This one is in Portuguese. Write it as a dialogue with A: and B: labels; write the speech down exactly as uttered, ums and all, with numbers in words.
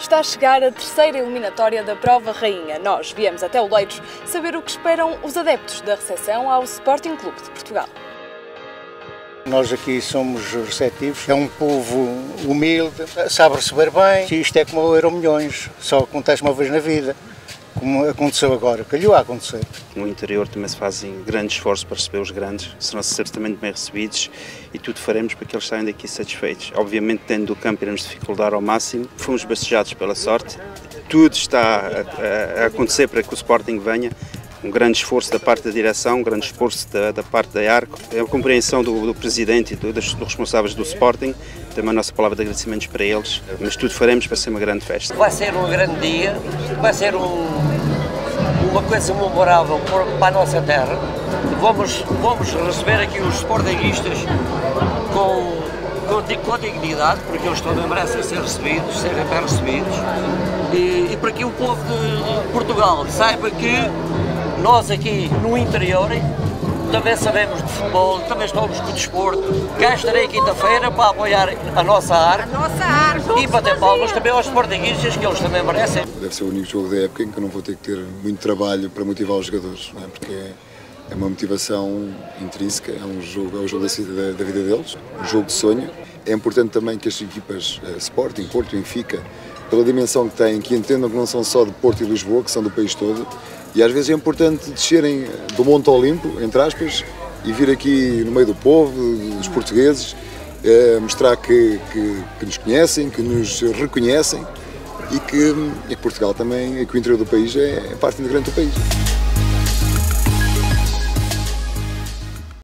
A: está a chegar a terceira eliminatória da Prova Rainha. Nós viemos até Oleiros saber o que esperam os adeptos da recepção ao Sporting Clube de Portugal.
B: Nós aqui somos receptivos, é um povo humilde, sabe receber bem. Isto é como o Euromilhões, só acontece uma vez na vida, como aconteceu agora, calhou a acontecer.
C: No interior também se fazem grandes esforços para receber os grandes, serão certamente bem recebidos e tudo faremos para que eles saiam daqui satisfeitos. Obviamente, dentro do campo, iremos dificultar ao máximo. Fomos bastejados pela sorte, tudo está a, a acontecer para que o Sporting venha. Um grande esforço da parte da direção, um grande esforço da, da parte da Arco, a compreensão do, do Presidente e do, dos, dos responsáveis do Sporting, também a nossa palavra de agradecimentos para eles, mas tudo faremos para ser uma grande festa.
D: Vai ser um grande dia, vai ser um, uma coisa memorável para a nossa terra. Vamos, vamos receber aqui os sportinguistas com, com, com dignidade, porque eles também merecem ser recebidos, serem bem recebidos, e, e para que o povo de Portugal saiba que nós aqui no interior também sabemos de futebol, também estamos com o desporto. Cá estarei quinta-feira para apoiar a nossa Arco,
E: a nossa Arco.
D: E bater palmas também aos sportinguistas, que eles também merecem.
F: Deve ser o único jogo da época em que eu não vou ter que ter muito trabalho para motivar os jogadores, não é? Porque é uma motivação intrínseca, é um jogo, é o jogo da, da vida deles, um jogo de sonho. É importante também que as equipas uh, Sporting, Porto e Benfica, pela dimensão que têm, que entendam que não são só de Porto e Lisboa, que são do país todo. E às vezes é importante descerem do Monte Olimpo, entre aspas, e vir aqui no meio do povo, dos portugueses, eh, mostrar que, que, que nos conhecem, que nos reconhecem e que, e que Portugal também, que o interior do país é, é parte integrante do país.